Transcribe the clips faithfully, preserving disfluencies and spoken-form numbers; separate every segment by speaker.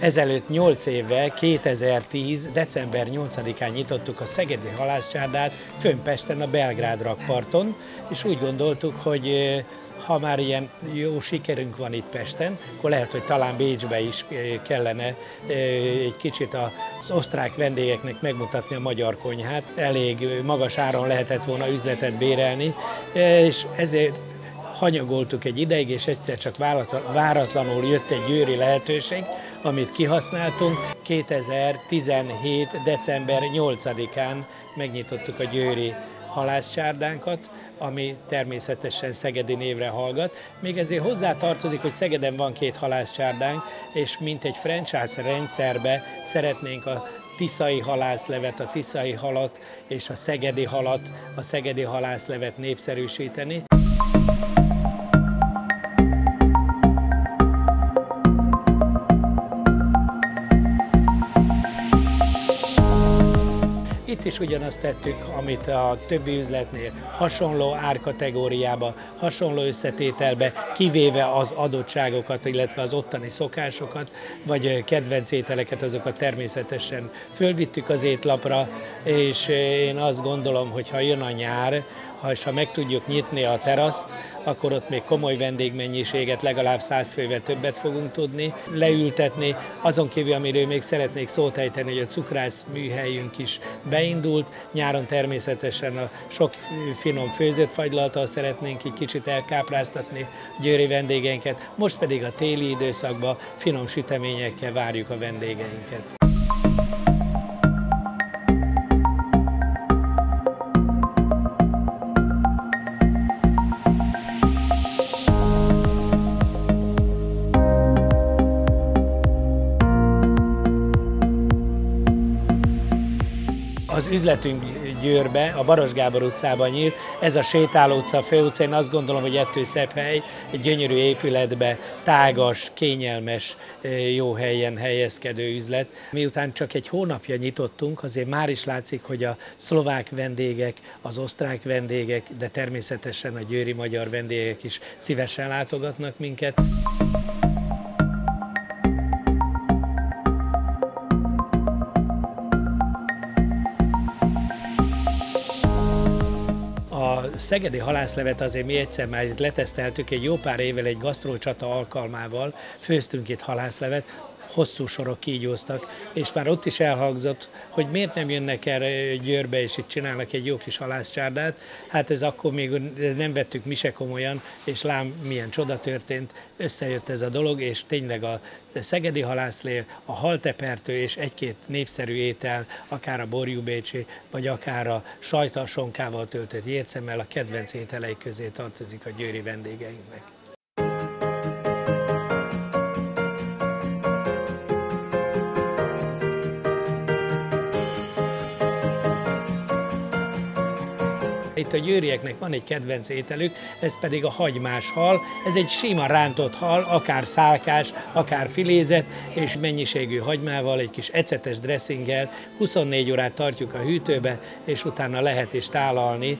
Speaker 1: Ezelőtt nyolc évvel, kétezer-tíz. december nyolcadikán nyitottuk a szegedi halászcsárdát fönn Pesten a Belgrád rakparton, és úgy gondoltuk, hogy ha már ilyen jó sikerünk van itt Pesten, akkor lehet, hogy talán Bécsbe is kellene egy kicsit az osztrák vendégeknek megmutatni a magyar konyhát. Elég magas áron lehetett volna üzletet bérelni, és ezért hanyagoltuk egy ideig, és egyszer csak váratlanul jött egy győri lehetőség, amit kihasználtunk. kétezer-tizenhét. december nyolcadikán megnyitottuk a győri halászcsárdánkat, ami természetesen szegedi névre hallgat. Még ezért hozzá tartozik, hogy Szegeden van két halászcsárdánk, és mint egy franchise rendszerbe szeretnénk a tiszai halászlevet, a tiszai halat és a szegedi halat, a szegedi halászlevet népszerűsíteni. Itt is ugyanazt tettük, amit a többi üzletnél, hasonló árkategóriába, hasonló összetételbe, kivéve az adottságokat, illetve az ottani szokásokat, vagy kedvenc ételeket, azokat természetesen fölvittük az étlapra, és én azt gondolom, hogy ha jön a nyár, ha meg tudjuk nyitni a teraszt, akkor ott még komoly vendégmennyiséget, legalább száz fővel többet fogunk tudni leültetni. Azon kívül, amiről még szeretnék szót ejteni, hogy a cukrász műhelyünk is beindult. Nyáron természetesen a sok finom főzött fagylalttal szeretnénk egy kicsit elkápráztatni győri vendégeinket, most pedig a téli időszakban finom süteményekkel várjuk a vendégeinket. Az üzletünk Győrbe, a Baros Gábor utcában nyílt, ez a Sétáló utca, a Főutca, én azt gondolom, hogy ettől szebb hely, egy gyönyörű épületbe, tágas, kényelmes, jó helyen helyezkedő üzlet. Miután csak egy hónapja nyitottunk, azért már is látszik, hogy a szlovák vendégek, az osztrák vendégek, de természetesen a győri magyar vendégek is szívesen látogatnak minket. A szegedi halászlevet azért mi egyszer már itt leteszteltük, egy jó pár évvel egy gasztrócsata alkalmával főztünk itt halászlevet, hosszú sorok kígyóztak, és már ott is elhangzott, hogy miért nem jönnek erre Győrbe, és itt csinálnak egy jó kis halászcsárdát. Hát ez akkor még nem vettük mi se komolyan, és lám milyen csoda történt, összejött ez a dolog, és tényleg a szegedi halászlév, a haltepertő és egy-két népszerű étel, akár a borjúbécsi, vagy akár a sajttal sonkával töltött jércemmel a kedvenc ételei közé tartozik a győri vendégeinknek. Itt a győrieknek van egy kedvenc ételük, ez pedig a hagymás hal. Ez egy sima rántott hal, akár szálkás, akár filézet, és mennyiségű hagymával, egy kis ecetes dressinggel huszonnégy órát tartjuk a hűtőbe, és utána lehet is tálalni.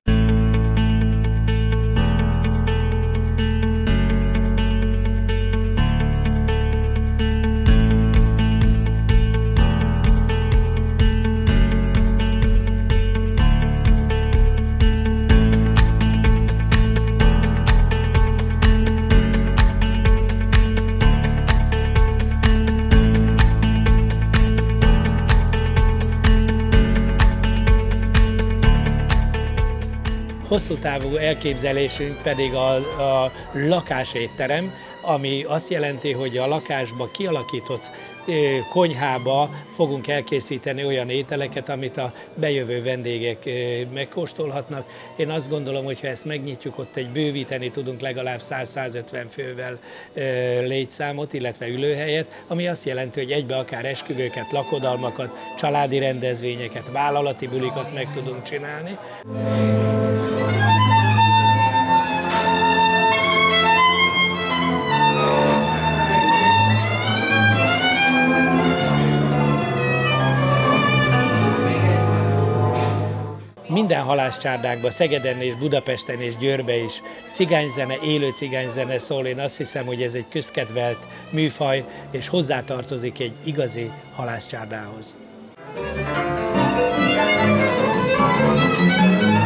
Speaker 1: Hosszú távú elképzelésünk pedig a, a lakásétterem, ami azt jelenti, hogy a lakásba kialakított konyhába fogunk elkészíteni olyan ételeket, amit a bejövő vendégek megkóstolhatnak. Én azt gondolom, hogy ha ezt megnyitjuk, ott egy bővíteni tudunk legalább száz-százötven fővel létszámot, illetve ülőhelyet, ami azt jelenti, hogy egybe akár esküvőket, lakodalmakat, családi rendezvényeket, vállalati bulikat meg tudunk csinálni. minden halászcsárdákban, Szegeden és Budapesten és Győrbe is cigányzene, élő cigányzene szól. Én azt hiszem, hogy ez egy közkedvelt műfaj, és hozzátartozik egy igazi halászcsárdához.